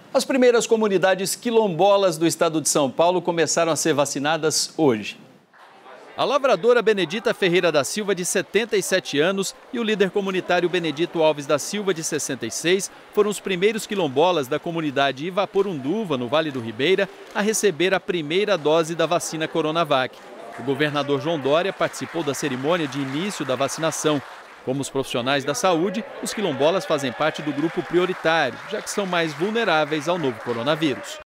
As primeiras comunidades quilombolas do estado de São Paulo começaram a ser vacinadas hoje. A lavradora Benedita Ferreira da Silva, de 77 anos, e o líder comunitário Benedito Alves da Silva, de 66, foram os primeiros quilombolas da comunidade Ivaporunduva, no Vale do Ribeira, a receber a primeira dose da vacina Coronavac. O governador João Dória participou da cerimônia de início da vacinação. Como os profissionais da saúde, os quilombolas fazem parte do grupo prioritário, já que são mais vulneráveis ao novo coronavírus.